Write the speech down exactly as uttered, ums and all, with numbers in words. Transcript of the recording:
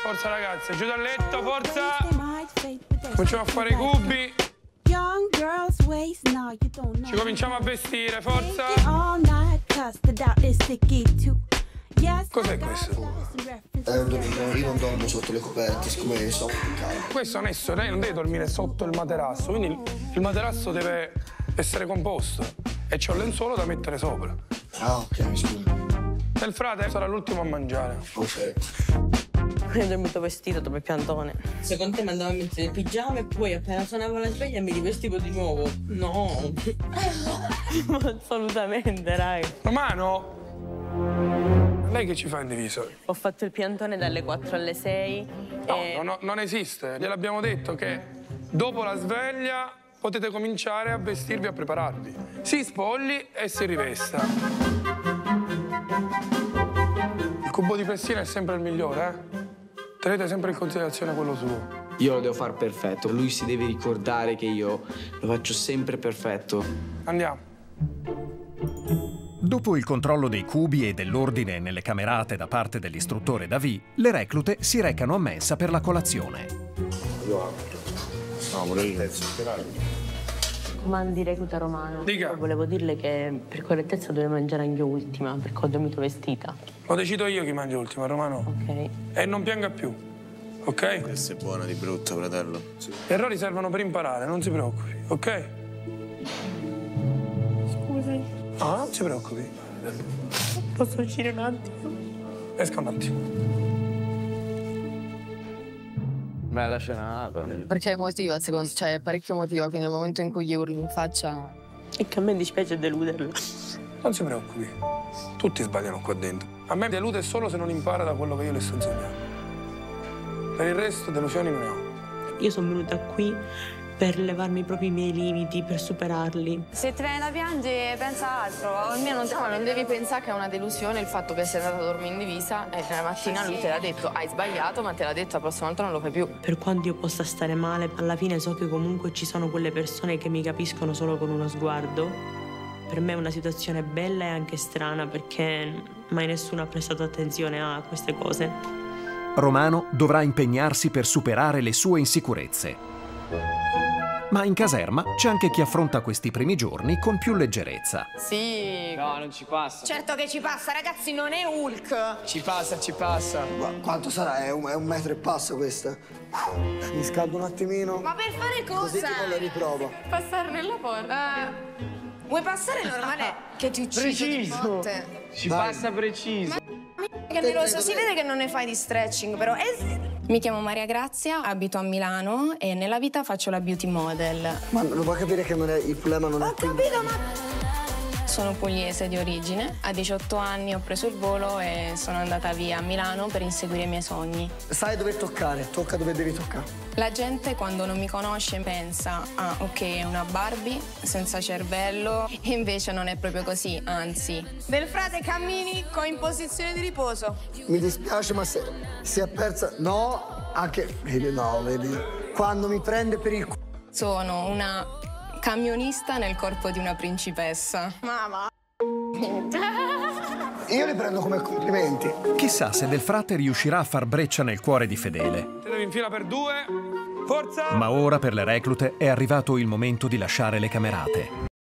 Forza ragazze, giù dal letto, forza! Cominciamo a fare i cubi. Ci cominciamo a vestire, forza! Cos'è questo? Eh, io non dormo sotto le coperte, siccome so caro. Questo adesso lei non deve dormire sotto il materasso, quindi il, il materasso deve essere composto e c'è un lenzuolo da mettere sopra. Ah, ok, mi scusi. E il frate sarà l'ultimo a mangiare. Ok. Io ho dormito vestito come piantone. Secondo te mi andavo a mettere il pigiama e poi appena suonavo la sveglia mi rivestivo di nuovo? No. Assolutamente, raga. Romano! Lei che ci fa in divisa? Ho fatto il piantone dalle quattro alle sei. No, e... no, non esiste. Gliel'abbiamo detto che dopo la sveglia potete cominciare a vestirvi e a prepararvi. Si spogli e si rivesta. Il cubo di Pessina è sempre il migliore, eh? Tenete sempre in considerazione quello suo. Io lo devo far perfetto. Lui si deve ricordare che io lo faccio sempre perfetto. Andiamo. Dopo il controllo dei cubi e dell'ordine nelle camerate da parte dell'istruttore David, le reclute si recano a mensa per la colazione. Io apro. No, volevo Comandi recluta Romano. Dica. Volevo dirle che per correttezza dovevo mangiare anche io ultima, perché ho dormito vestita. Lo decido io chi mangia ultima, Romano. Ok. E non pianga più, ok? Questa è buona di brutto, fratello. Sì. Gli errori servono per imparare, non si preoccupi, ok? Scusami. No, non si preoccupi. Posso uscire un attimo? Esca un attimo. Bella scenata. Perché motiva, secondo cioè è parecchio motiva, quindi nel momento in cui gli urli in faccia... E che a me dispiace deluderlo. Non si preoccupi, tutti sbagliano qua dentro. A me delude solo se non impara da quello che io le sto insegnando. Per il resto delusioni non ne ho. Io sono venuta qui per levarmi proprio i miei limiti, per superarli. Se ti viene da piangere, pensa altro. Almeno non, No, non devi pensare che è una delusione il fatto che sei andata a dormire in divisa e la mattina lui te l'ha detto, hai sbagliato, ma te l'ha detto la prossima volta non lo fai più. Per quanto io possa stare male, alla fine so che comunque ci sono quelle persone che mi capiscono solo con uno sguardo. Per me è una situazione bella e anche strana perché mai nessuno ha prestato attenzione a queste cose. Romano dovrà impegnarsi per superare le sue insicurezze. Ma in caserma c'è anche chi affronta questi primi giorni con più leggerezza. Sì. No, non ci passa. certo che ci passa, ragazzi, non è Hulk. Ci passa, ci passa. Ma quanto sarà? È un, è un metro e passa questa. Mi scaldo un attimino. Ma per fare cosa? Così tipo la riprovo. Passare nella porta. Uh, vuoi passare normale che ti uccido di botte? Ci Dai. passa preciso. Che nervoso, si vede che non ne fai di stretching, però... Eh... Mi chiamo Maria Grazia, abito a Milano e nella vita faccio la beauty model. Ma lo puoi capire che non è, il problema non è... Ho capito, ma... Sono pugliese di origine. A diciotto anni ho preso il volo e sono andata via a Milano per inseguire i miei sogni. Sai dove toccare, tocca dove devi toccare. La gente quando non mi conosce pensa, ah ok, è una Barbie senza cervello, e invece non è proprio così, anzi. Del frate cammini con in posizione di riposo. Mi dispiace, ma se si è persa... No, anche... Vedi, no, vedi. Quando mi prende per il c***o. Sono una camionista nel corpo di una principessa. Mamma. Io li prendo come complimenti. Chissà se Del Frate riuscirà a far breccia nel cuore di Fedele. Tenevi in fila per due. Forza! Ma ora per le reclute è arrivato il momento di lasciare le camerate.